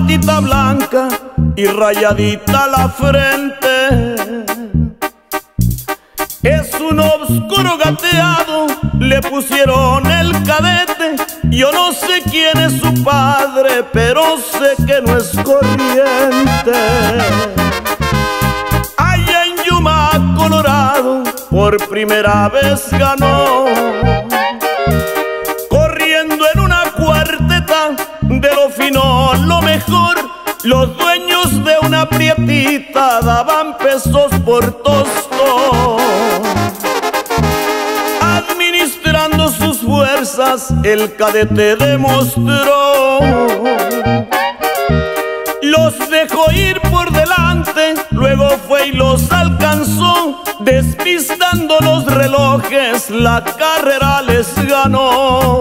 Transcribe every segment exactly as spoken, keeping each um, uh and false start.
batita blanca y rayadita la frente. Es un oscuro gateado, le pusieron el Cadete. Yo no sé quién es su padre, pero sé que no es corriente. Allá en Yuma, Colorado, por primera vez ganó, corriendo en una cuarteta de lo fino, lo mejor. Los dueños de una prietita daban pesos por tostón. Administrando sus fuerzas, el Cadete demostró. Los dejó ir por delante, luego fue y los alcanzó. Despistando los relojes, la carrera les ganó.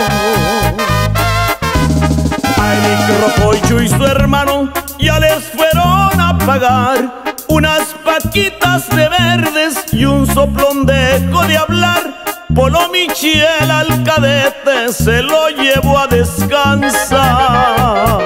A Eric Rojocho y su hermano ya les fueron a pagar unas paquitas de verdes y un soplón dejo de hablar. Polo Michiel al Cadete se lo llevó a descansar.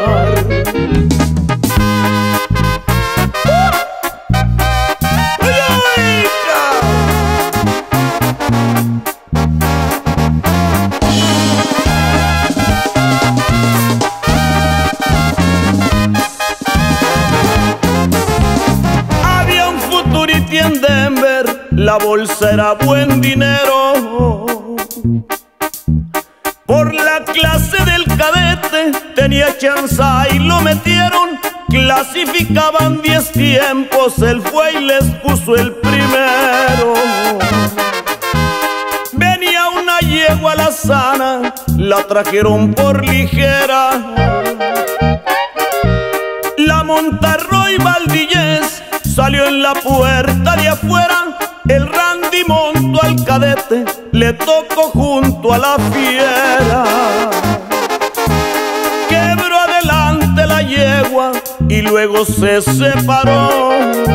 En Denver la bolsa era buen dinero. Por la clase del Cadete tenía chance y lo metieron. Clasificaban diez tiempos, él fue y les puso el primero. Venía una yegua alazana, la trajeron por ligera. La Montarroy Valdillez salió en la puerta de afuera. El Randy montó al Cadete, le tocó junto a la fiera. Quebró adelante la yegua y luego se separó.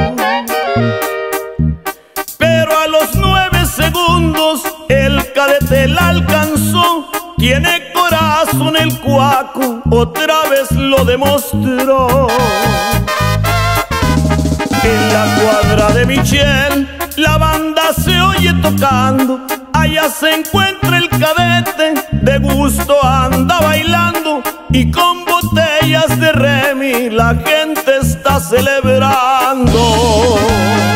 Pero a los nueve segundos el Cadete la alcanzó. Tiene corazón el cuaco, otra vez lo demostró. En la cuadra de Michiel la banda se oye tocando. Allá se encuentra el Cadete, de gusto anda bailando. Y con botellas de Remy la gente está celebrando.